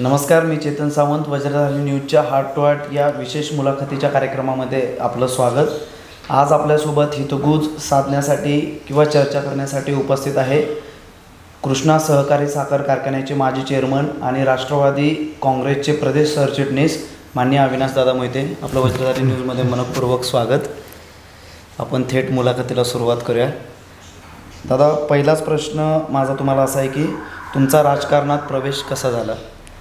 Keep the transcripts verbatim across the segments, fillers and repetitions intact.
नमस्कार, मी चेतन सावंत. वज्रधारी न्यूजच्या heart to heart या विशेष मुलाखतीच्या कार्यक्रमामध्ये आपलं स्वागत. आज आपल्यासोबत हितगुज साधण्यासाठी किंवा चर्चा करण्यासाठी उपस्थित आहे कृष्णा सहकारी साखर कारखान्याचे माजी चेअरमन आणि राष्ट्रवादी काँग्रेसचे प्रदेश सरचिटणीस माननीय अविनाशदादा मोहिते. आपलं वज्रधारी न्यूजमध्ये मनपूर्वक स्वागत. आपण थेट मुलाखतीला सुरुवात करूया. दादा, पहिलाच प्रश्न माझा तुम्हाला असा आहे की तुमचा राजकारणात प्रवेश कसा झाला?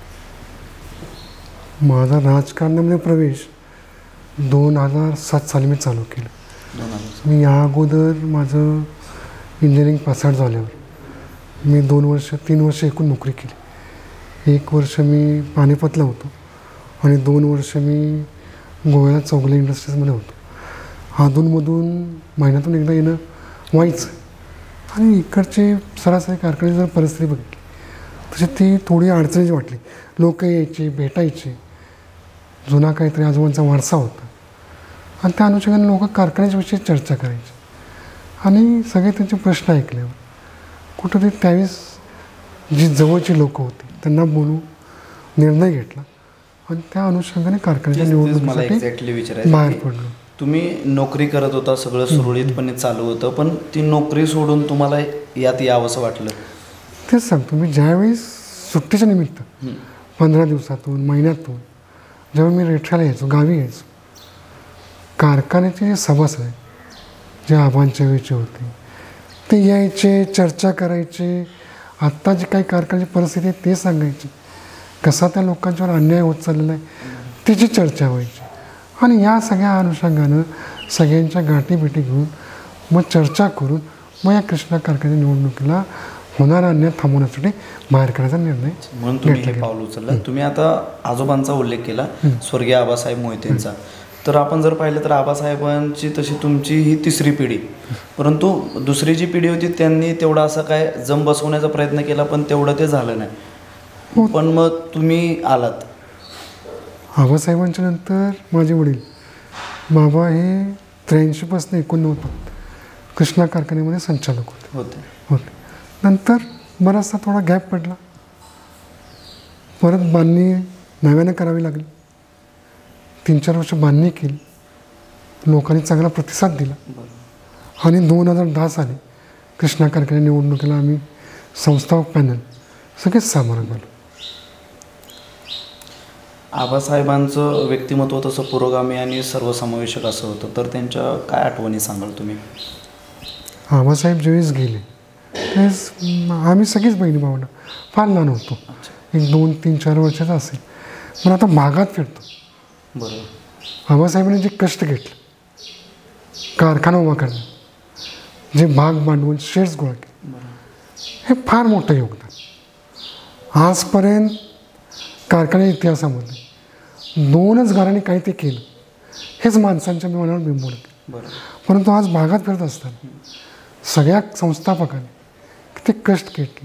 माझा राजकारणामध्ये प्रवेश दोन हजार सात साली मी चालू केलं. दोन हजार मी या अगोदर माझं इंजिनिअरिंग पासआउट झाल्यावर मी दोन वर्ष तीन वर्ष एकूण नोकरी केली. एक वर्ष मी पानिपतला होतो आणि दोन वर्ष मी गोव्याला चौगले इंडस्ट्रीजमध्ये होतो. अधूनमधून महिन्यातून एकदा येणं व्हायचं आणि इकडचे सरासरी कारखान्याची जर परिस्थिती बघितली तशी ती थोडी अडचणीची वाटली. लोक यायचे, भेटायचे, जुना काहीतरी आजोबांचा वारसा होता आणि त्या अनुषंगाने लोक कारखान्याच्याविषयी चर्चा करायची आणि सगळे त्यांचे प्रश्न ऐकल्यावर कुठंतरी त्यावेळेस जी जवळची लोक होती त्यांना बोलून निर्णय घेतला आणि त्या अनुषंगाने कारखान्याच्या निवडणुकीसाठी बाहेर पडलो. तुम्ही नोकरी करत होता, सगळं सुरळीतपणे चालू होतं, पण ती नोकरी सोडून तुम्हाला यात यावंसं वाटलं? तेच सांगतो मी. ज्यावेळेस सुट्टीच्या निमित्त पंधरा दिवसातून महिन्यातून जेव्हा मी रेठ्याला यायचो, गावी यायचो, कारखान्याचे जे सभासद आहे जे आबांच्या वेळचे होते ते यायचे, चर्चा करायचे, आत्ता जी काही कारखान्याची परिस्थिती आहे ते सांगायचे, कसा त्या लोकांच्यावर अन्याय होत चाललेला आहे त्याची चर्चा व्हायची आणि या सगळ्या अनुषंगानं सगळ्यांच्या गाठीभेटी घेऊन मग चर्चा करून मग या कृष्णा कारखान्याच्या निवडणुकीला होणारा अन्याय थांबवण्यासाठी बाहेर करायचा निर्णय म्हणून तुम्ही हे पाऊल उचललं. तुम्ही आता आजोबांचा उल्लेख केला, स्वर्गीय आबासाहेब मोहितेंचा. तर आपण जर पाहिलं तर आबासाहेबांची तशी तुमची ही तिसरी पिढी, परंतु दुसरी जी पिढी होती त्यांनी तेवढा असं काय जम बसवण्याचा प्रयत्न केला पण तेवढं ते झालं नाही. पण मग तुम्ही आलात. आबासाहेबांच्या नंतर माझे वडील बाबा हे त्र्याऐंशीपासून एकोणनव्वद कृष्णा कारखान्यामध्ये संचालक होते होते होते नंतर बराचसा थोडा गॅप पडला. परत बांधणी नव्यानं करावी लागली. तीन चार वर्ष बांधणी केली, लोकांनी चांगला प्रतिसाद दिला आणि दोन हजार दहा साली कृष्णा कारखान्या निवडणुकीला आम्ही संस्थापक पॅनल सगळेच सामोरं गेलो. आबासाहेबांचं व्यक्तिमत्व तसं पुरोगामी आणि सर्वसमावेशक असं होतं, तर त्यांच्या काय आठवणी सांगाल तुम्ही? आबासाहेब ज्यावेळेस गेले त्यावेळेस आम्ही सगळीच बहिणी भावंडं फार लहान होतो, एक दोन तीन चार वर्षाचा असेल, पण आता भागात फिरतो. बरोबर. आबासाहेबांनी जे कष्ट घेतले कारखाना उभा करणे, जे भाग भांडवल शेअर्स गोळा केले, हे फार मोठं योगदान. आजपर्यंत कारखान्या इतिहासामध्ये दोनच घरांनी काही ते केलं हेच माणसांच्या मनावर बिंबवलं. बरं. परंतु आज भागात फिरत असताना सगळ्या संस्थापकांनी किती कष्ट घेतले,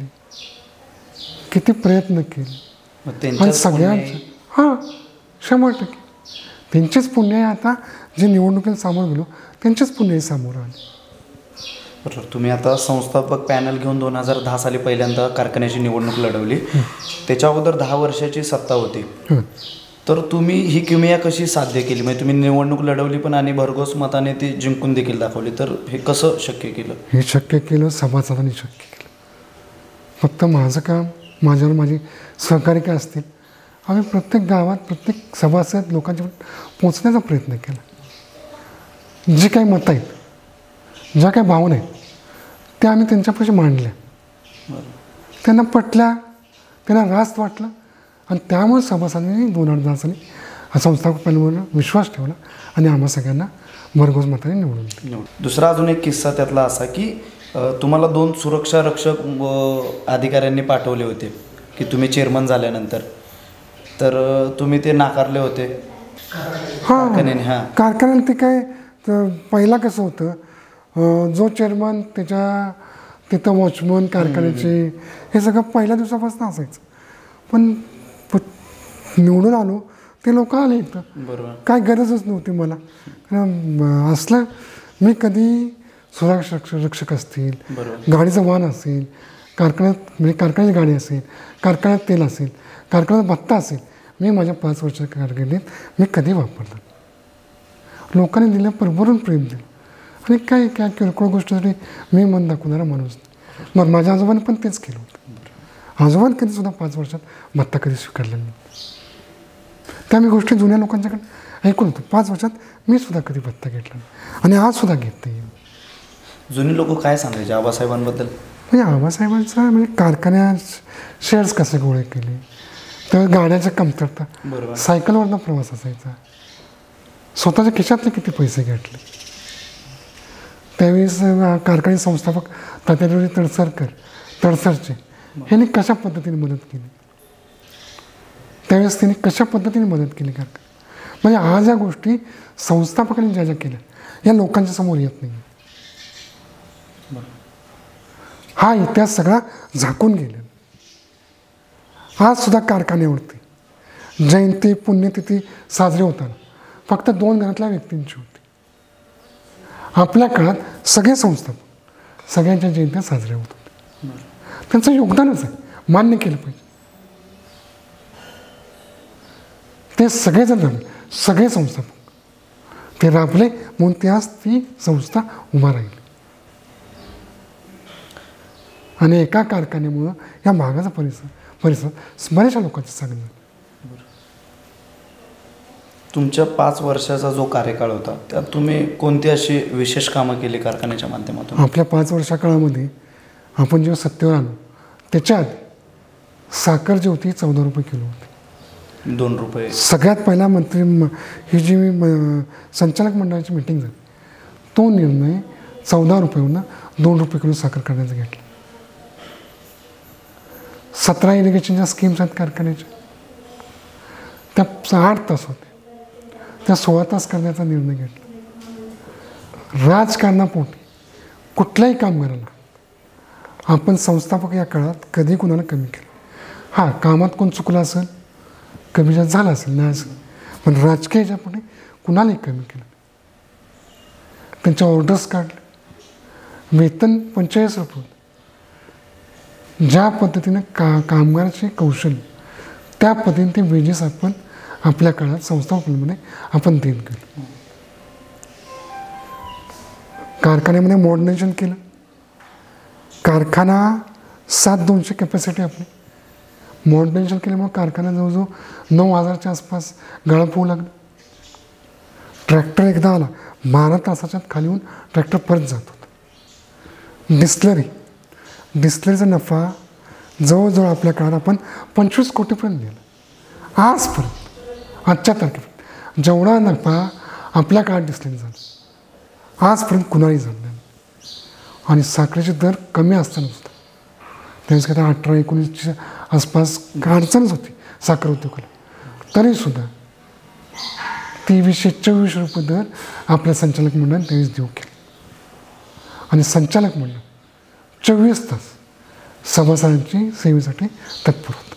किती प्रयत्न केले आणि सगळ्यांचं हां शंभर टक्के त्यांचेच पुण्य आहे. आता जे निवडणुकीला सामोरं गेलो त्यांचेच पुण्य आहे सामोरं आले. बरोबर. तुम्ही आता संस्थापक पॅनल घेऊन दोन हजार दहा साली पहिल्यांदा कारखान्याची निवडणूक लढवली. त्याच्या अगोदर दहा वर्षाची सत्ता होती. तर तुम्ही ही किमया कशी साध्य केली? म्हणजे तुम्ही निवडणूक लढवली पण आणि भरघोस मताने ती जिंकून देखील दाखवली, तर हे कसं शक्य केलं? हे शक्य केलं सभासदांनी शक्य केलं. फक्त माझं काम, माझ्यावर माझे सहकारी काय असतील, आम्ही प्रत्येक गावात प्रत्येक सभासद लोकांच्या पोचण्याचा प्रयत्न केला. जी काही मतं आहेत, ज्या काही भावना आहेत त्या आम्ही त्यांच्यापाशी मांडल्या. त्यांना पटल्या, त्यांना रास्त वाटलं आणि त्यामुळे सभासदांनी दोन हजार दहा साली संस्थापक पॅनलवर विश्वास ठेवला आणि आम्हा सगळ्यांना भरघोस मताने निवडून दिलं. दुसरा अजून एक किस्सा त्यातला असा की तुम्हाला दोन सुरक्षा रक्षक अधिकाऱ्यांनी पाठवले होते की तुम्ही चेअरमन झाल्यानंतर, तर तुम्ही ते नाकारले होते. हां हां कारखान्याला ते काय पहिला कसं होतं, जो चेअरमन त्याच्या तिथं वॉचमन कारखान्याचे हे सगळं पहिल्या दिवसापासून असायचं. पण निवडून आलो ते लोक आले इथं, काय गरजच नव्हती मला. असलं मी कधी सुरक्षा रक्षक असतील, गाडीचं वाहन असेल, कारखान्यात म्हणजे कारखान्याची गाडी असेल, कारखान्यात तेल असेल, कारखान्याचा भत्ता असेल मी माझ्या पाच वर्षाच्या कारकिर्दीत मी कधी वापरला. लोकांनी दिलं भरभरून प्रेम दिलं आणि काय काय किरकोळ गोष्टीसाठी मी मन दाखवणारा माणूस नाही. मग माझ्या आजोबाने पण तेच केलं होतं. आजोबाने कधीसुद्धा पाच वर्षात भत्ता कधी स्वीकारलेला नाही. त्या मी गोष्टी जुन्या लोकांच्याकडे ऐकून होतो. पाच वर्षात मी सुद्धा कधी भत्ता घेतला नाही आणि आज सुद्धा घेत नाही. जुनी लोक काय सांगायचे आबासाहेबांबद्दल? म्हणजे आबासाहेबांचा म्हणजे कारखान्यात शेअर्स कसे गोळे केले, तर गाड्याच्या कमतरता, बरोबर, सायकलवरनं प्रवास असायचा, स्वतःच्या खिशातले किती पैसे घेतले. त्यावेळेस कारखाने संस्थापक तात्याजी तडसरकर तडसरचे ह्यांनी कशा पद्धतीने मदत केली, त्यावेळेस त्यांनी कशा पद्धतीने मदत केली कारखाना. म्हणजे आज या गोष्टी संस्थापकांनी ज्या ज्या केल्या या लोकांच्या समोर येत नाही. हा इतिहास सगळा झाकून गेला. आज सुद्धा कारखान्यावरती जयंती पुण्यतिथी साजरी होताना फक्त दोन घरातल्या व्यक्तींची होती. आपल्या काळात सगळे संस्थापक सगळ्यांच्या जयंत्या साजऱ्या होत होत्या. त्यांचं योगदानच आहे, मान्य केलं पाहिजे. ते सगळेजण झाले, सगळे संस्थापक ते राबले म्हणून ते आज ती संस्था उभा राहिली. आणि एका कारखान्यामुळं या भागाचा परिसर परिसर बऱ्याचशा लोकांचं चांगलं झालं. तुमच्या पाच वर्षाचा जो कार्यकाळ होता त्यात तुम्ही कोणती अशी विशेष कामं केली कारखान्याच्या माध्यमातून? आपल्या पाच वर्षा काळामध्ये आपण जेव्हा सत्तेवर आलो त्याच्या आधी साखर जी होती चौदा रुपये किलो होती. दोन रुपये सगळ्यात पहिला मंत्री ही जी संचालक मंडळाची मिटिंग झाली तो निर्णय चौदा रुपयेवरून दोन रुपये किलो साखर करण्याचा घेतला. सतरा इरिगेशनच्या स्कीम्स आहेत कारखान्याच्या, त्या आठ तास होते, त्या सोळा तास करण्याचा निर्णय घेतला. राजकारणापोटी कुठल्याही कामगाराला आपण संस्थापक या काळात कधी कुणाला कमी केलं. हां, कामात कोण चुकलं असेल, कमी जास्त झालं असेल नाही असेल, पण राजकीय ह्याच्यापोटी कुणालाही कमी केलं. त्यांच्या ऑर्डर्स काढले, वेतन पंचेचाळीस रुपये. ज्या पद्धतीनं का कामगाराचे कौशल्य त्या पद्धतीने ते वेजेस आपण आपल्या काळात संस्थापकांमध्ये आपण देत गेलो. कारखान्यामध्ये मॉडर्नायझेशन केलं. कारखाना सात दोनशे कॅपॅसिटी आपली मॉडर्नायझेशन केल्यामुळे कारखाना जवळजवळ नऊ हजारच्या आसपास गाळप होऊ लागलं. ट्रॅक्टर एकदा आला बारा तासाच्यात खाली येऊन ट्रॅक्टर परत जात होता. डिस्लरी डिस्लरीचा नफा जवळजवळ आपल्या काळात आपण पंचवीस कोटीपर्यंत गेला. आजपर्यंत आजच्या तारखेपर्यंत जेवढा नफा आपल्या काळात डिस्लरी झाला आजपर्यंत कुणालाही झाला नाही. आणि साखरेचे दर कमी असताना सुद्धा त्यावेळेस काय अठरा एकोणीसच्या आसपास अडचणच होती साखर उद्योगाला, तरीसुद्धा तेवीसशे चोवीस रुपये दर आपल्या संचालक मंडळाने त्यावेळेस देऊ केले. आणि संचालक मंडळ चोवीस तास सभासदांची सेवेसाठी तत्पर होतं.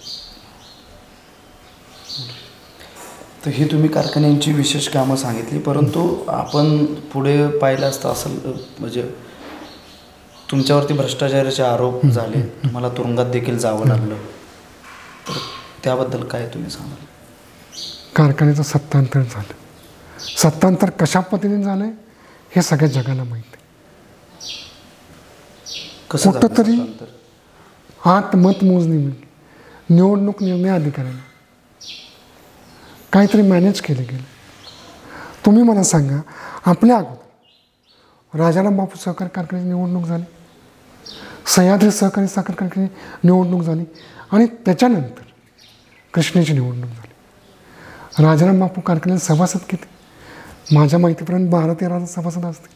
तर ही तुम्ही कारखान्यांची विशेष कामं सांगितली, परंतु आपण पुढे पाहिलं असतं असं म्हणजे तुमच्यावरती भ्रष्टाचाराचे आरोप झाले, तुम्हाला तुरुंगात देखील जावं लागलं, तर त्याबद्दल काय तुम्ही सांगाल? कारखान्याचं सत्तांतर झालं. सत्तांतर कशा पद्धतीने झालं हे सगळ्या जगाला माहिती आहे. कुठंतरी आत मतमोजणी मिळली, निवडणूक निर्णय अधिकाऱ्यांना काहीतरी मॅनेज केले गेले. तुम्ही मला सांगा, आपल्या अगोदर राजाराम बापू सहकारी कारखान्याची निवडणूक झाली, सह्याद्री सहकारी साखर कारखान्याची निवडणूक झाली आणि त्याच्यानंतर कृष्णेची निवडणूक झाली. राजाराम बापू कारखान्याचे सभासद किती? माझ्या माहितीपर्यंत बारा तेरा सभासद असते.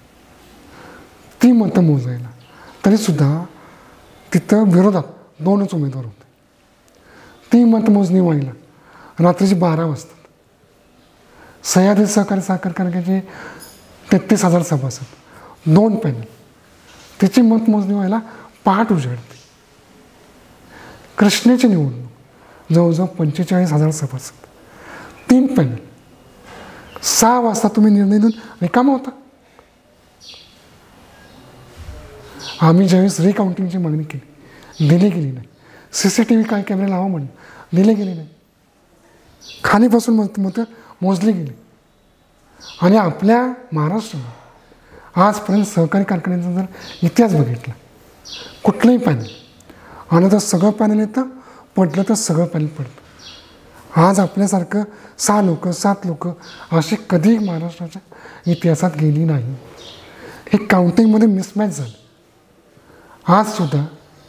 ती मतं मोजायला तरीसुद्धा तिथं विरोधात दोनच उमेदवार होते. ती मतमोजणी व्हायला रात्रीची बारा वाजतात. सह्याद्री सहकारी साखर कारखान्याचे तेहतीस हजार सभासद, दोन पॅनल, त्याची मतमोजणी व्हायला पहाट उजाडते. कृष्णेची निवडणूक जवळजवळ पंचेचाळीस हजार सभासद, तीन पॅनल, सहा वाजता तुम्ही निर्णय देऊन रिकामा होता. आम्ही ज्यावेळेस रिकाउंटिंगची मागणी केली, दिली गेली नाही. सी सी टी व्ही काय कॅमेरा लावा म्हणून दिले गेले नाही, खालीपासून मत मतं मोजली गेली. आणि आपल्या महाराष्ट्रात आजपर्यंत सहकारी कारखान्याचा जर इतिहास बघितला, कुठलंही पॅनल आणि तर सगळं पॅनल येतं, पडलं तर सगळं पॅनल पडतं. आज आपल्यासारखं सहा लोक सात लोक अशी कधीही महाराष्ट्राच्या इतिहासात गेली नाही. हे काउंटिंगमध्ये मिसमॅच झालं. आजसुद्धा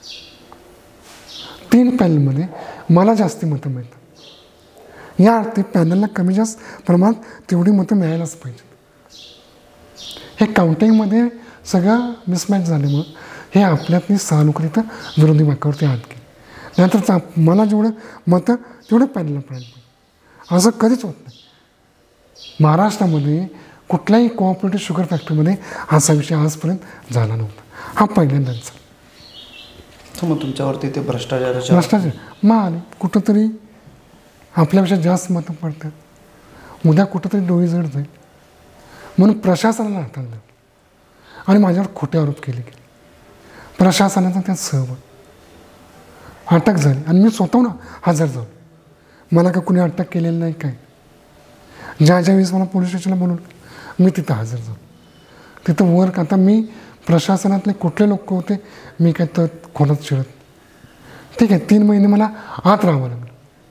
तीन पॅनलमध्ये मला जास्ती मतं मिळतात. या अर्थी पॅनलला कमी जास्त प्रमाणात तेवढी मतं मिळायलाच पाहिजे. हे काउंटिंगमध्ये सगळं मिसमॅच झाल्यामुळं हे आपल्यातली सहानुभूती तर विरोधी बाकावरती हात गेली. नंतर मला जेवढं मतं तेवढं पॅनलला पडायला पाहिजे, असं कधीच होत नाही. महाराष्ट्रामध्ये कुठल्याही कोऑपरेटिव्ह शुगर फॅक्टरीमध्ये असा विषय आजपर्यंत झाला नव्हता. हा पहिल्यांदाच. मग तुमच्यावरती ते भ्रष्टाचाराच्या भ्रष्टाचार मग आले कुठंतरी आपल्यापेक्षा जास्त मतं पडतात, उद्या कुठंतरी डोळी जड जाईल म्हणून प्रशासनाला हाताळलं आणि माझ्यावर खोटे आरोप केले गेले. प्रशासनाचा त्यात सहभाग, अटक झाली आणि मी स्वतःहून हजर झालो. मला का कुणी अटक केलेलं नाही काय. ज्या ज्या वेळेस मला पोलीस स्टेशनला बोलवलं मी तिथं हजर झालो. तिथं वर आता मी प्रशासनातले कुठले लोक होते मी काय तर खोलात शिरत. ठीक आहे, तीन महिने मला आत राहावं लागलं.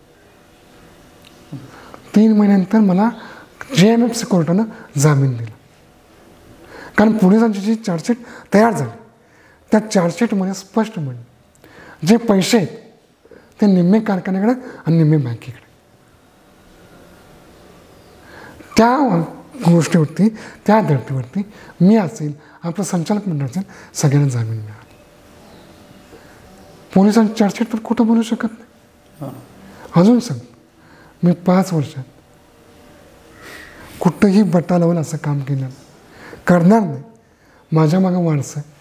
तीन महिन्यानंतर मला जे एम एफ सी कोर्टानं जामीन दिला. कारण पोलिसांची जी चार्जशीट तयार झाली त्या चार्जशीटमध्ये स्पष्ट म्हणलं जे पैसे आहेत ते निम्मे कारखान्याकडे आणि निम्मे बँकेकडे. त्या गोष्टीवरती त्या धर्तीवरती मी असेल आपलं संचालक मंडळ असेल सगळ्यांना जामीन मिळाला. पोलिसांची चार्जशीट तर कुठं बोलू शकत नाही. अजून सांग, मी पाच वर्षात कुठंही बट्टा लावून असं काम केलं करणार नाही. माझ्या मागं वारसा आहे.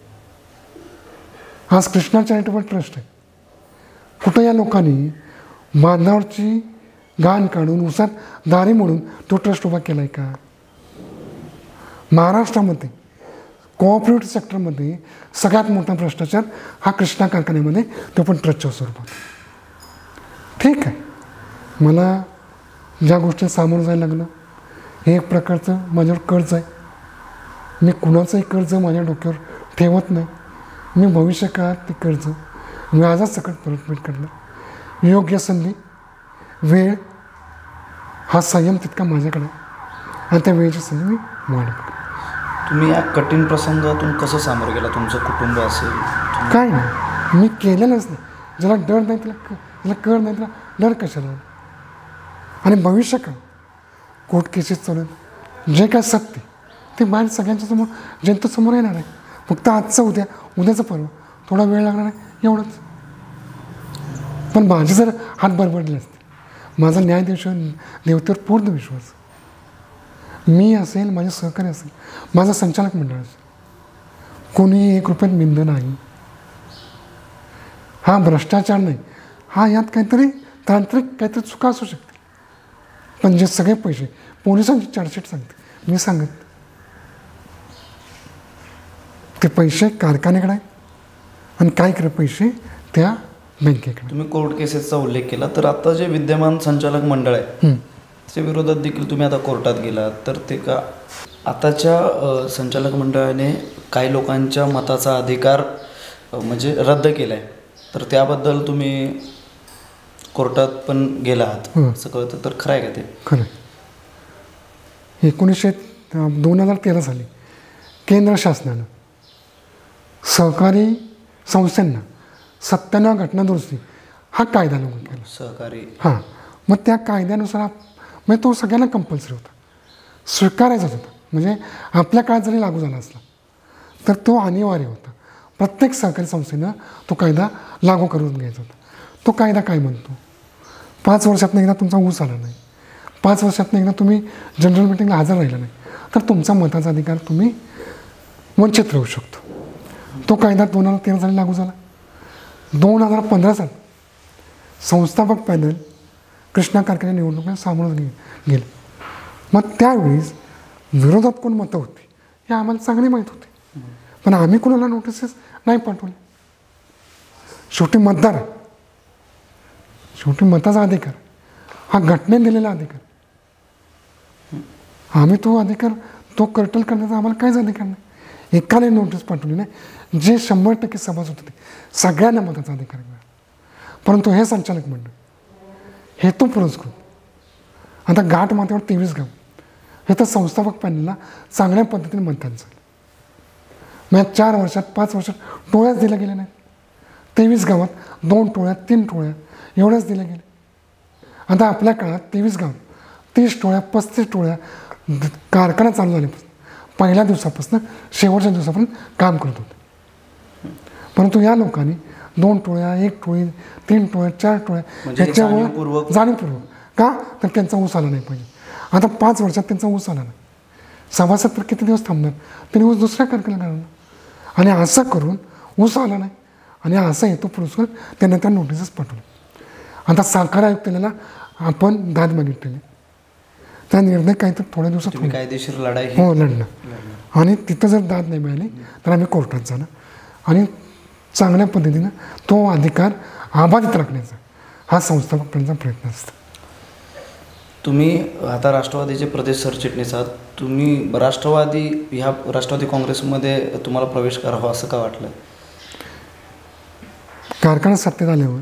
आज कृष्णा चॅरिटेबल ट्रस्ट आहे. कुठं या लोकांनी बांधावरची घाण काढून उसात दारी म्हणून तो ट्रस्ट उभा केला आहे का? महाराष्ट्रामध्ये कोऑपरेटिव्ह सेक्टरमध्ये सगळ्यात मोठा भ्रष्टाचार हा कृष्णा कारखान्यामध्ये, तो पण ट्रस्टच्या स्वरूपात. ठीक आहे, मला ज्या गोष्टी सामोरं जायला लागलं हे एक प्रकारचं माझ्यावर कर्ज आहे. मी कुणाचंही कर्ज माझ्या डोक्यावर ठेवत नाही. मी भविष्य काळात ते कर्ज व्याजात सकट परतफेड करणार. योग्य संधी वेळ हा संयम तितका माझ्याकडे आणि त्या वेळेची संधी मी वाढवतो. तुम्ही या कठीण प्रसंगातून कसं सामोरं गेला? तुमचं कुटुंब असेल काय नाही, मी केलेलंच नाही. ज्याला डर नाही त्याला क ज्याला कळ नाही त्याला डर कशाला. आणि भविष्य काळ कोर्ट केसेस चालून जे काय सत्य ते बाहेर सगळ्यांच्या समोर जनतेसमोर येणार आहे. फक्त आजचं उद्या उद्याचं परवा थोडा वेळ लागणार आहे एवढंच. पण माझे जर हात बरबडले असते, माझा न्यायाधीश देवतेवर पूर्ण विश्वास, मी असेल माझे सहकारी असेल माझं संचालक मंडळ असेल, कोणीही एक रुपयात मिंद नाही. हा भ्रष्टाचार नाही, हा यात काहीतरी तांत्रिक काहीतरी चुका असू शकते. पण जे सगळे पैसे पोलिसांची चार्जशीट सांगते, मी सांगत ते पैसे कारखान्याकडे आहेत आणि काय करे पैसे त्या बँकेकडे. तुम्ही कोर्ट केसेसचा उल्लेख केला, तर आता जे विद्यमान संचालक मंडळ आहे त्याच्या विरोधात देखील तुम्ही आता कोर्टात गेलात, तर ते का आताच्या संचालक मंडळाने काही लोकांच्या मताचा अधिकार म्हणजे रद्द केला आहे, तर त्याबद्दल तुम्ही कोर्टात पण गेला आहात असं कळतं, तर खरं आहे का ते? खरं. एकोणीसशे दोन हजार तेरा साली केंद्र शासनानं सहकारी संस्थांना सत्त्याण्णव घटना दुरुस्ती हा कायदा लागू केला. सहकारी हां, मग त्या कायद्यानुसार म्हणजे तो सगळ्यांना कंपल्सरी होता, स्वीकारायचाच होता. म्हणजे आपल्या काळात जरी लागू झाला असला तर तो अनिवार्य होता. प्रत्येक सहकारी संस्थेनं तो कायदा लागू करून घ्यायचा होता. तो कायदा काय म्हणतो, पाच वर्षातनं एकदा तुमचा ऊस आला नाही, पाच वर्षातनं एकदा तुम्ही जनरल मिटिंगला हजर राहिला नाही, तर तुमचा मताचा अधिकार तुम्ही वंचित राहू शकतो. तो कायदा दोन हजार तेरा साली लागू झाला. दोन हजार पंधरा साली संस्थापक पॅनल कृष्णा कारखान्या निवडणुकीला सामोरं गे गेलं. मग त्यावेळेस विरोधात कोण मतं होती हे आम्हाला चांगली माहीत होते, पण आम्ही कोणाला नोटिसेस नाही पाठवले. शेवटी मतदार शेवटी मताचा अधिकार हा घटनेने दिलेला अधिकार. आम्ही तो अधिकार तो कर्तल करण्याचा आम्हाला काहीच अधिकार नाही. एकाने नोटीस पाठवली नाही, जे शंभर टक्के सभासद होते सगळ्यांना मताचा अधिकार मिळाला. परंतु हे संचालक मंडळ हेतू पुरस्कृत आता घाट माथ्यावर तेवीस गाव हे तर संस्थापक पॅनलला चांगल्या पद्धतीने मतदान झालं. मग चार वर्षात पाच वर्षात टोळ्याच दिल्या गेल्या नाहीत. तेवीस गावात दोन टोळ्या तीन टोळ्या एवढ्याच दिल्या गेल्या. आता आपल्या काळात तेवीस गाव तीस टोळ्या पस्तीस टोळ्या कारखाना चालू झाल्यापासून पहिल्या दिवसापासून शेवटच्या दिवसापर्यंत काम करत होते. परंतु या लोकांनी दोन टोळ्या एक टोळी तीन टोळ्या चार टोळ्या ह्याच्यावर जाणीवपूर्वक का तर त्यांचा ऊस आला नाही पाहिजे. आता पाच वर्षात त्यांचा ऊस आला नाही. सभासद तर किती दिवस थांबणार, त्यांनी ऊस दुसऱ्या कारखान्याला घालणार आणि असं करून ऊस आला नाही आणि असा येतो पुरस्कार त्यांना त्या नोटीसच पाठवलं. आता साखर आयुक्ताला आपण दाद मागितलेली, त्या निर्णय काहीतरी थोड्या दिवसात कायदेशीर लढाई हो लढणं आणि तिथं जर दाद नाही मिळाली तर आम्ही कोर्टात जाणं आणि चांगल्या पद्धतीनं तो अधिकार अबाधित राखण्याचा हा संस्थापकांचा प्रयत्न असतो. तुम्ही आता राष्ट्रवादीचे प्रदेश सरचिटणीस आहात. तुम्ही राष्ट्रवादी ह्या राष्ट्रवादी काँग्रेसमध्ये तुम्हाला प्रवेश करावा असं का वाटलं? कारखाना सत्तेत आल्यावर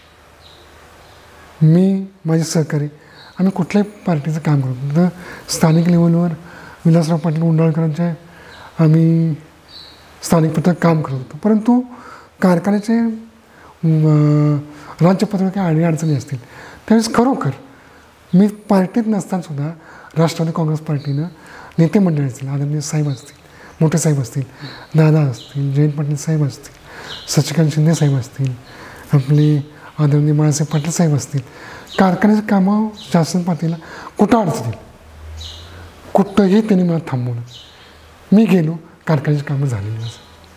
मी माझे सहकारी आम्ही कुठल्याही पार्टीचं काम करतो. तर स्थानिक लेवलवर विलासराव पाटील उंडाळकरांच्या आम्ही स्थानिक पत्रक काम करत होतो. परंतु कारखान्याचे राज्यपत्रक काही अडी अडचणी असतील त्यावेळेस खरोखर मी पार्टीत नसतानासुद्धा राष्ट्रवादी काँग्रेस पार्टीनं नेते मंडळी असतील, आदरणीय साहेब असतील, मोठे साहेब असतील, दादा असतील, जयंत पाटील साहेब असतील, सचिकांत शिंदे साहेब असतील, आपले आदरणीय बाळासाहेब पाटील साहेब असतील, कारखान्याची कामं शासन पातळीला कुठं अडचतील कुठंही त्यांनी मला थांबवलं. मी गेलो कारखान्याची कामं झालेली असं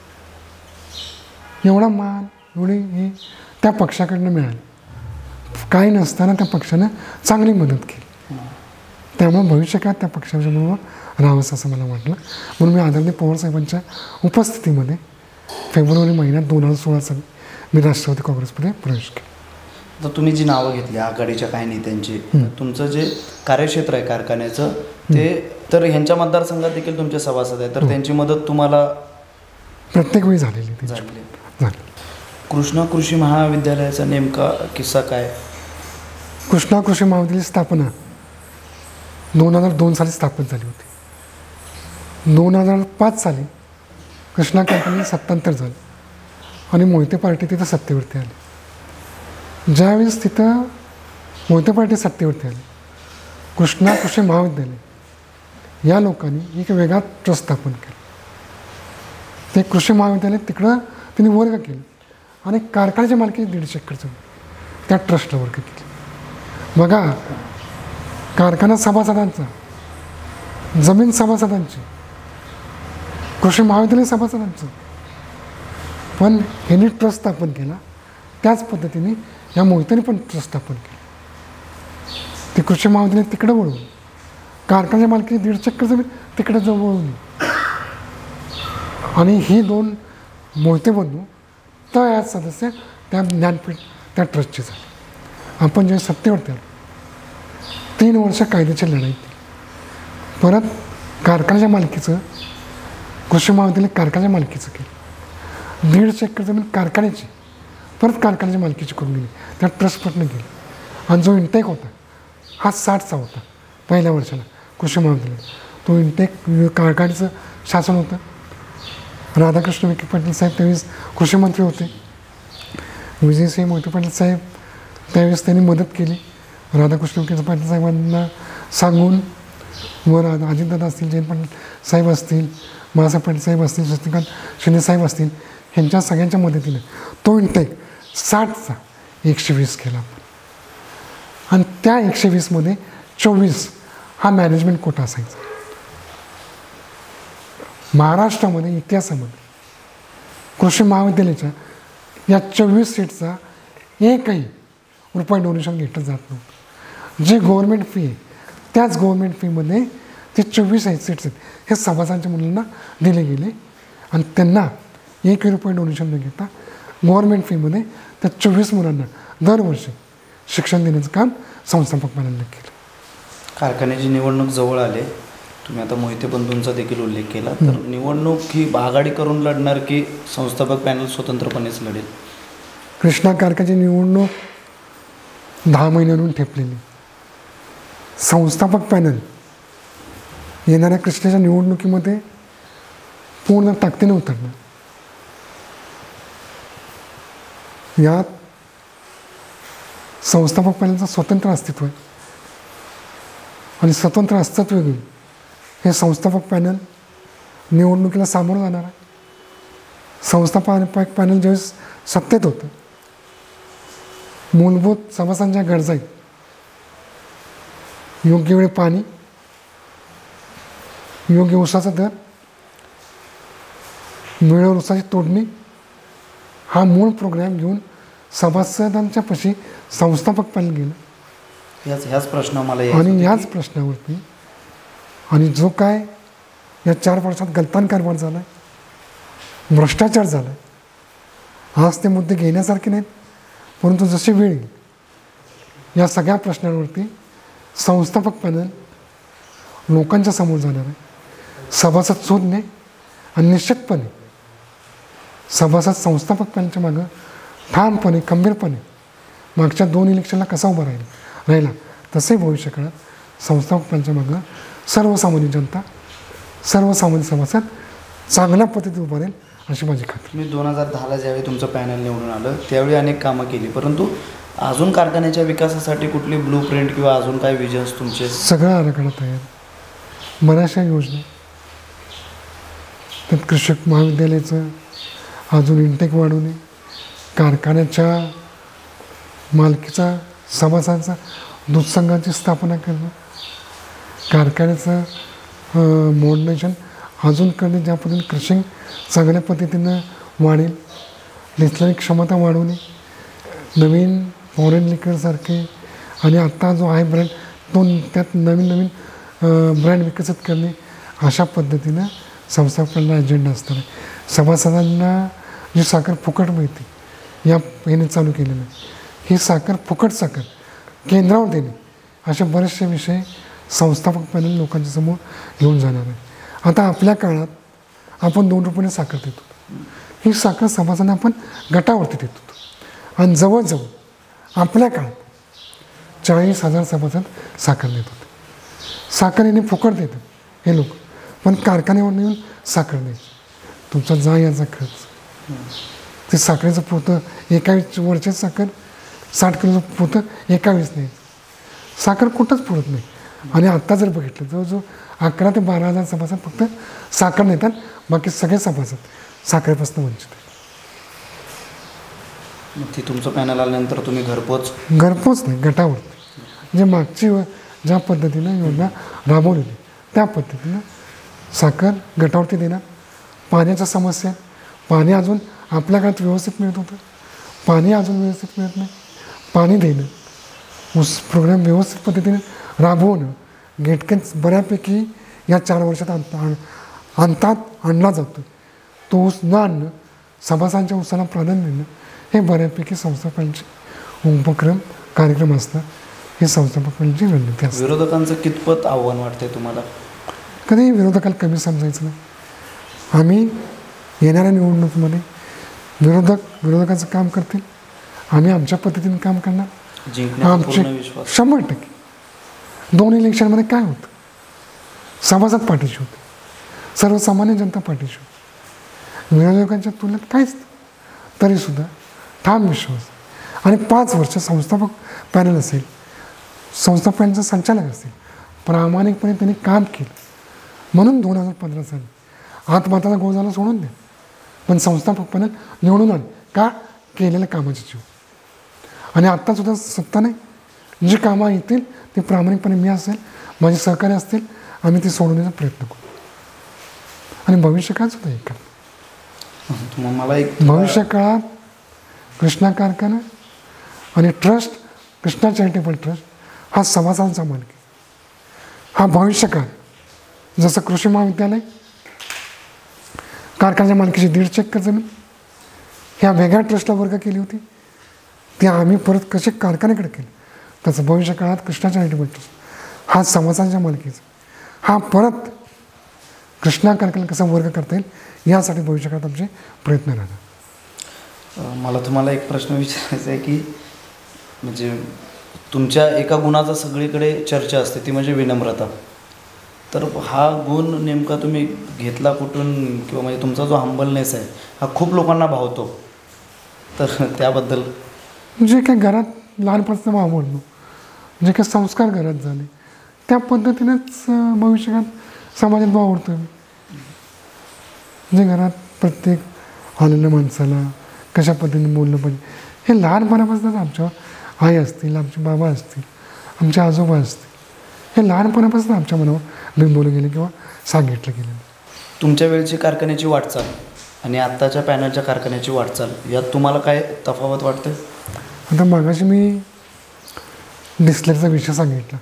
एवढा मान एवढी ही त्या पक्षाकडनं मिळाली. काही नसताना त्या पक्षानं चांगली मदत केली. त्यामुळे भविष्यकाळात त्या पक्षाच्या बरोबर राहावंसं असं मला वाटलं. म्हणून मी आदरणीय पवारसाहेबांच्या उपस्थितीमध्ये फेब्रुवारी महिन्यात दोन हजार सोळा साली मी राष्ट्रवादी काँग्रेसमध्ये प्रवेश केला. तर तुम्ही जी नावं घेतली आघाडीच्या काही नेत्यांची, तुमचं जे कार्यक्षेत्र आहे कारखान्याचं ते तर ह्यांच्या मतदारसंघात देखील तुमचे सभासद आहे, तर त्यांची मदत तुम्हाला प्रत्येक वेळी झालेली झाली. झाली. कृष्णा कृषी महाविद्यालयाचा नेमका किस्सा काय? कृष्णा कृषी महाविद्यालयाची स्थापना दोन हजार दोन साली स्थापन झाली होती. दोन हजार पाच साली कृष्णा कारखान्याला सत्तांतर झालं आणि मोहिते पार्टी तिथं सत्तेवरती आली. ज्यावेळेस तिथं मोहिते पार्टी सत्तेवरती आली, कृष्णा कृषी महाविद्यालय या लोकांनी एक वेगळा ट्रस्ट स्थापन केला. ते कृषी महाविद्यालय तिकडं त्यांनी वर्ग केलं आणि कारखान्याच्या मालकी दीडशे एकरचं त्या ट्रस्टला वर्ग केली. बघा, कारखाना सभासदांचा, जमीन सभासदांची, कृषी महाविद्यालय सभासदांचं, पण ह्यांनी ट्रस्ट स्थापन केला. त्याच पद्धतीने या मोहित्याने पण ट्रस्ट स्थापन केलं. ते कृषी महाविद्यालय तिकडं वळवून कारखान्याच्या मालकी दीडशे एकर जमीन तिकडं जवळ वळवली आणि ही दोन मोहिते बंधू तर या सदस्य त्या ज्ञानपीठ त्या ट्रस्टचे झाले. आपण जे सत्तेवरती आलो तीन वर्ष कायद्याची लढाई केली. परत कारखान्याच्या मालकीचं कृषी महाविद्यालय कारखान्याच्या मालकीचं केलं. दीडशे एकर जमीन कारखान्याची परत कारखान्याच्या मालकीची करून गेली, त्या ट्रस्टपटनं गेली. आणि जो इंटेक होता हा साठचा होता पहिल्या वर्षाला कृषी महाविद्यालय. तो इंटेक कारखान्याचं शासन होतं. राधाकृष्ण विखे पाटील साहेब त्यावेळेस कृषी मंत्री होते. विजयसिंह मोहिते पाटील साहेब त्यावेळेस त्यांनी मदत केली. राधाकृष्ण विखे पाटील साहेबांना सांगून वर अजितदादा असतील, जयंत पाटील साहेब असतील, बाळासाहेब पाटील साहेब असतील, शशिकांत शिंदे साहेब असतील, ह्यांच्या सगळ्यांच्या मदतीने तो इंटेक साठचा एकशे वीस केला. आणि त्या एकशे वीसमध्ये चोवीस हा मॅनेजमेंट कोटा असायचा. महाराष्ट्रामध्ये इतिहासामध्ये कृषी महाविद्यालयाच्या या चोवीस सीटचा एकही रुपये डोनेशन घेतलं जात नव्हतं. जी गव्हर्मेंट फी आहे त्याच गव्हर्मेंट फीमध्ये ते चोवीस आहेत सीट्स आहेत हे सभासदांच्या मुलांना दिले गेले आणि त्यांना एकही रुपये डोनेशन न घेता गव्हर्मेंट फीमध्ये त्या चोवीस मुलांना दरवर्षी शिक्षण देण्याचं काम संस्थापक पॅनलने केलं. कारखान्याची निवडणूक जवळ आले, तुम्ही आता मोहिते बंधूंचा देखील उल्लेख केला, तर निवडणूक ही आघाडी करून लढणार की संस्थापक पॅनल स्वतंत्रपणेच लढेल? कृष्णा कारखान्याची निवडणूक दहा महिन्यांहून ठेपलेली. संस्थापक पॅनल येणाऱ्या कृष्णाच्या निवडणुकीमध्ये पूर्ण ताकदीने उतरणार. यात संस्थापक पॅनलचं स्वतंत्र अस्तित्व आहे आणि स्वतंत्र अस्तित्व घेऊन हे संस्थापक पॅनल निवडणुकीला सामोरं जाणार आहे. संस्थापक पॅनल ज्यावेळेस सत्तेत होतं, मूलभूत सभासदांच्या गरजा आहेत, योग्य वेळी पाणी, योग्य ऊसाचा दर, वेळेवर ऊसाची तोडणी, हा मूळ प्रोग्रॅम घेऊन सभासदांच्या पाशी संस्थापक पॅनल गेलं. ह्याच ह्याच प्रश्न मला आणि ह्याच प्रश्नावरती आणि जो काय या चार वर्षात गलतान कारभार झाला आहे, भ्रष्टाचार झाला आहे, आज ते मुद्दे घेण्यासारखे नाहीत. परंतु जशी वेळ येईल या सगळ्या प्रश्नांवरती संस्थापक पॅनल लोकांच्या समोर जाणार आहे. सभासद शोधणे आणि निश्चितपणे सभासद संस्थापक पॅनलच्या मागं ठामपणे खंबीरपणे मागच्या दोन इलेक्शनला कसा उभा राहील राहिला तसे भविष्य काळात संस्थापक पॅनलच्या मागं सर्वसामान्य जनता, सर्वसामान्य सभासद चांगल्या पद्धतीत उभा राहील अशी माझी खात्री. मी दोन हजार दहाला ज्यावेळी तुमचं पॅनल निवडून आलं त्यावेळी अनेक कामं केली, परंतु अजून कारखान्याच्या विकासासाठी कुठली ब्लू प्रिंट किंवा अजून काय विजन्स तुमचे? सगळं आराखडा तयार, बऱ्याचशा योजना त्यात कृषक महाविद्यालयाचं अजून इंटेक वाढवणे, कारखान्याच्या मालकीचा सभासदांचा दूध संघाची स्थापना करणं, कारखान्याचं मॉडर्नायझेशन अजून करणे, ज्या पद्धतीने कृषी चांगल्या पद्धतीनं वाढेल, डिस्टिलरी क्षमता वाढवणे, नवीन फॉरेन लिक्विडसारखे आणि आत्ता जो आहे ब्रँड तो त्यात नवीन नवीन ब्रँड विकसित करणे, अशा पद्धतीनं संस्थापनाला अजेंडा असणार आहे. सभासदांना जी साखर फुकट मिळते या याने चालू केलेलं आहे, ही साखर फुकट साखर केंद्रावर देणे, असे बरेचसे विषय संस्थापक पॅनल लोकांच्या समोर घेऊन जाणार आहे. आता आपल्या काळात आपण दोन रुपयाने साखर देत होतो, ही साखर सभासदांना आपण गटावरती देत होतो आणि जवळजवळ आपल्या काळात चाळीस हजार सभासद साखर देत होते. साखर याने फुकट देतात हे लोक, पण कारखान्यावर येऊन साखर द्यायची, तुमचा जा याचा खर्च. ते साखरेचं पोतं एकावीस वरचेच साखर साठ किलोचं पोतं एकावीस नाही, साखर कुठंच पुरत नाही. आणि आत्ता जर बघितलं जवळजवळ अकरा ते बारा हजार सभासद फक्त साखर नेतात, बाकी सगळे सभासद साखरेपासून वंचित आहेत. ती तुमचं पॅनल आल्यानंतर तुम्ही घरपोच घरपोच नाही, गटावरती जे मागची ज्या पद्धतीनं योजना राबवलेली त्या पद्धतीनं साखर गटावरती देणार. पाण्याच्या समस्या, पाणी अजून आपल्या काळात व्यवस्थित मिळत होतं, पाणी अजून व्यवस्थित मिळत नाही. पाणी देणं, ऊस प्रोग्राम व्यवस्थित पद्धतीने राबवणं, गेटकेन्स बऱ्यापैकी या चार वर्षात आणता आणतात आणला जातो. तो ऊस न आणणं, सभासदांच्या ऊसाला प्राधान्य देणं, हे बऱ्यापैकी संस्थापनाचे उपक्रम कार्यक्रम असतात. हे संस्थापनाची रणनीती असते. विरोधकांचं कितपत आव्हान वाटतंय तुम्हाला? कधीही विरोधकाला कमी समजायचं नाही. आम्ही येणाऱ्या निवडणुकीमध्ये विरोधक विरोधकाचं काम करतील, आम्ही आमच्या पद्धतीने काम करणार. आमचे शंभर टक्के दोन इलेक्शनमध्ये काय होतं, सभासद पाठीशी होते, सर्वसामान्य जनता पाठीशी होती. विरोधकांच्या तुलनेत काहीच नाही, तरीसुद्धा ठाम विश्वास आणि पाच वर्ष संस्थापक पॅनल असेल, संस्थापक पॅनलचं संचालक असेल, प्रामाणिकपणे त्यांनी काम केलं. म्हणून दोन हजार पंधरा साली आत्महत्याचा गोळ झाला सोडून द्या, पण संस्थापक पॅनल निवडून आले का? केलेल्या कामाची जीव. आणि आत्तासुद्धा सत्ता नाही, जी कामं येतील ती प्रामाणिकपणे मी असेल, माझे सहकारी असतील, आम्ही ती सोडवण्याचा प्रयत्न करू. आणि भविष्य काळात सुद्धा हे करू. मला एक भविष्य काळात कृष्णा कारखाना आणि ट्रस्ट, कृष्णा चॅरिटेबल ट्रस्ट हा सभासदांचा मालकी. हा भविष्य काळ जसं कृषी महाविद्यालय कारखान्याच्या मालकीची दीडशे एकर जमीन ह्या वेगळ्या ट्रस्टला वर्ग केली होती, ती आम्ही परत कसे कारखान्याकडे केली त्याचं भविष्य काळात कृष्णाच्या हाती भेटतो, हा समाजाच्या मालकीचा, हा परत कृष्णा कारखाना कसा वर्ग करता येईल यासाठी भविष्यकाळात आमचे प्रयत्न राहतात. मला तुम्हाला एक प्रश्न विचारायचा आहे की म्हणजे तुमच्या एका गुणाचा सगळीकडे चर्चा असते ती म्हणजे विनम्रता. तर हा गुण नेमका तुम्ही घेतला कुठून किंवा म्हणजे तुमचा जो हंबलनेस आहे हा खूप लोकांना भावतो, तर त्याबद्दल? जे काय घरात लहानपणाचं वावरलो, जे काही संस्कार घरात झाले त्या पद्धतीनेच भविष्यात समाजात वावरतो मी. म्हणजे घरात प्रत्येक आलेल्या माणसाला कशा पद्धतीने बोललं पाहिजे हे लहानपणापासूनच आमच्यावर आई असतील, आमचे बाबा असतील, आमचे आजोबा असतील, हे लहानपणापासून आमच्या मनावर बिंबवलं गेले किंवा सांगितलं गेलं. तुमच्या वेळची कारखान्याची वाटचाल आणि आत्ताच्या पॅनलच्या कारखान्याची वाटचाल यात तुम्हाला काय तफावत वाटते? आता मागाशी मी डिस्लरीचा विषय सांगितला.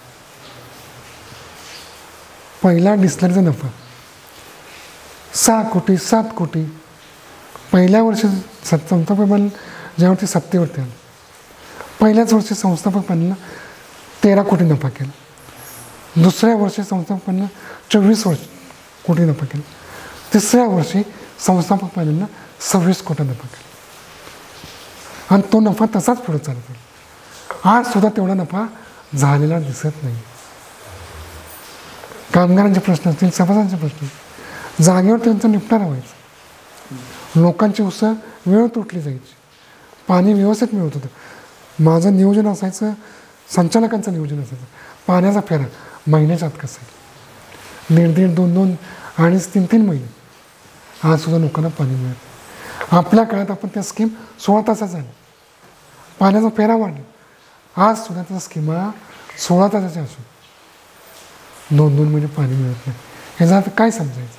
पहिला डिस्लरीचा नफा सहा कोटी सात कोटी पहिल्या वर्षी संस्थापक पॅनल ज्यावरती सत्तेवरती आलं, पहिल्याच वर्षी संस्थापक पॅनलला तेरा कोटी नफा केला. दुसऱ्या वर्षी संस्थापक पॅनलला चोवीस वर्ष कोटी नफा केला. तिसऱ्या वर्षी संस्थापक पॅनलला सव्वीस कोटी नफा केला आणि तो नफा तसाच पुढे चालत आहे. आज सुद्धा तेवढा नफा झालेला दिसत नाही. कामगारांचे प्रश्न असतील, सभासांचे प्रश्न असतील, जागेवर त्यांचा निपटारा व्हायचा. लोकांची उसळ वेळ तुटली जायची, पाणी व्यवस्थित मिळत होतं. माझं नियोजन असायचं, संचालकांचं नियोजन असायचं, पाण्याचा फेरा महिन्याच्या आत कसा आहे, दीड दीड दोन दोन अडीच तीन तीन महिने आजसुद्धा लोकांना पाणी मिळत. आपल्या काळात आपण त्या स्कीम सोळा तासाचा झाल्या, पाण्याचा फेरा वाढला. आजसुद्धा त्या स्कीमा सोळा तासाच्या असून दोन दोन महिने पाणी मिळत नाही. ह्याचा अर्थ काय समजायचं?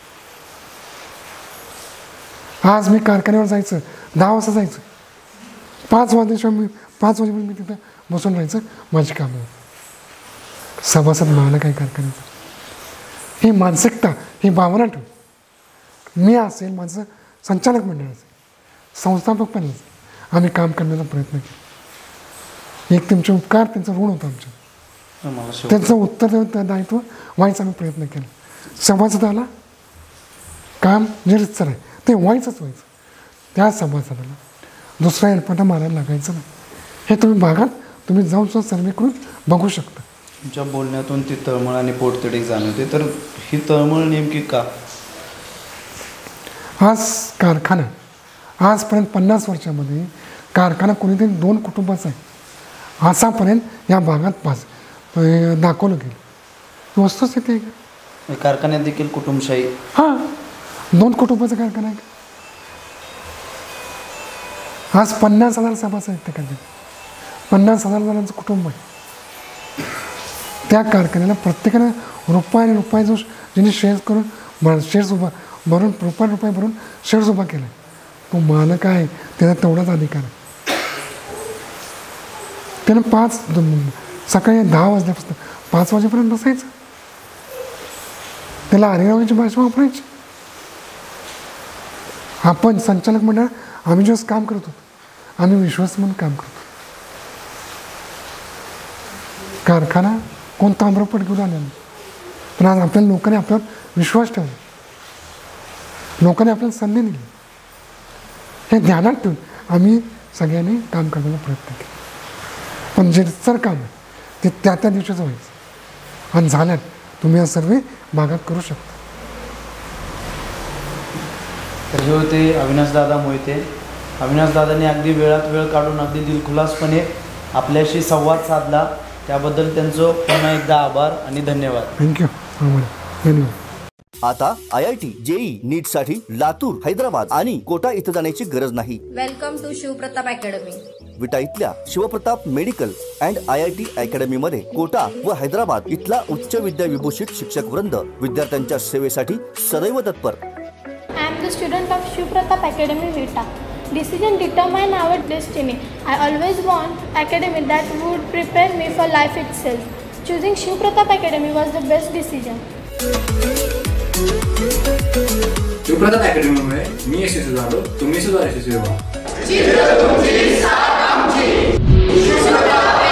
आज मी कारखान्यावर जायचं, दहा वाजता जायचं, पाच वाजल्याशिवाय मी पाच वाजेपर्यंत मी तिथं बसून राहायचं, माझी कामं. सभासद मला काय कारखान्याचं? ही मानसिकता, ही भावना ठेव. मी असेल, माझं संचालक मंडळ असेल, संस्थापक पण असेल, आम्ही काम करण्याचा प्रयत्न केला. एक तुमचे उपकार, त्यांचं ऋण होतं आमच्या, त्यांचं उत्तर दायित्व व्हायचा आम्ही प्रयत्न केला. सभासदाला काम जे रितसर आहे ते व्हायचंच व्हायचं. त्या सभासदाला दुसरा एलपाटा मारायला लागायचं नाही. हे तुम्ही भागात तुम्ही जाऊन सुद्धा सर्वे करून बघू शकता. तुमच्या बोलण्यातून ती तळमळ आणि पोटतिडीक जाणवते. तर ही तळमळ नेमकी का? आज कारखाना आजपर्यंत पन्नास वर्षामध्ये कारखाना कोणीतरी दोन कुटुंबाचा आहे असापर्यंत या भागात पास दाखवलं गेलं. वस्तुस्थिती आहे का? कारखान्यात देखील कुटुंबशाही. हां, दोन कुटुंबाचा कारखाना आहे का? आज पन्नास हजार सभासद आहेत त्या कारखान्यात, पन्नास हजार जणांचं कुटुंब आहे. त्या कारखान्याला प्रत्येकानं रुपये रुपये जो ज्यांनी शेअर्स करून शेअर्स उभा भरून रुपये रुपये भरून शेअर्स उभा केला आहे, तो मालक आहे, त्याचा तेवढाच अधिकार आहे. त्यानं पाच सकाळी दहा वाजल्यापासून पाच वाजेपर्यंत बसायचं, त्याला हरिरावाची भाषा वापरायची. आपण संचालक मंडळ आम्ही ज्यावेळेस काम करत होतो, आम्ही विश्वास म्हणून काम करतो. कारखाना कोण ताम्रपट घेऊन आलेला नाही, पण आज आपल्याला लोकांनी आपल्यावर विश्वास ठेवला, लोकांनी आपल्याला संधी दिली. हे ध्यानात ठेवून आम्ही सगळ्यांनी काम करण्याचा प्रयत्न केला. पण जे सर काम आहे ते त्या त्या दिवशीच व्हायचं आणि झाल्यात तुम्ही या सर्व भागात करू शकता. तर हे होते अविनाशदादा मोहिते. अविनाशदादांनी अगदी वेळात वेळ काढून अगदी दिलखुलासपणे आपल्याशी संवाद साधला, त्याबद्दल त्यांचं पुन्हा एकदा आभार आणि धन्यवाद. थँक्यू. धन्यवाद. आता I I T JEE NEET साठी लातूर, हैदराबाद आणि कोटा इथं जाण्याची गरज नाही. Welcome to Shivpratap academy. Vita इथल्या Shivpratap medical and I I T academy मध्ये कोटा व हैदराबाद इथला उच्च विद्या विभूषित शिक्षक वृंद विद्यार्थ्यांच्या सेवेसाठी सदैव तत्पर. I am the student of Shivpratap Academy, Vita. Decision determine our destiny. I always want academy that would prepare me for life itself. Choosing Shivpratap Academy was the best decision. Shivpratap अकॅडमीमुळे मी यशस्वी झालो, तुम्ही सुद्धा यशस्वी व्हा.